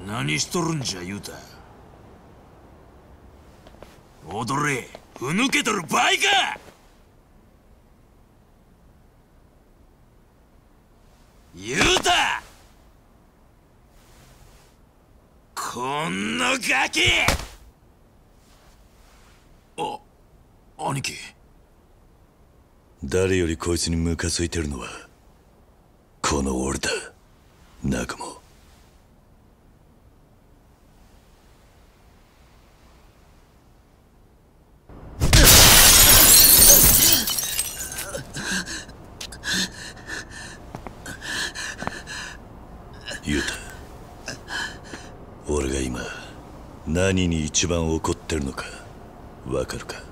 何しとるんじゃ、ユタ。踊れ、ふぬけとる場合か。ユタ、こんなガキ。兄貴。 誰よりこいつにムカついてるのはこの俺だ、ナグモ。ユタ、俺が今何に一番怒ってるのかわかるか？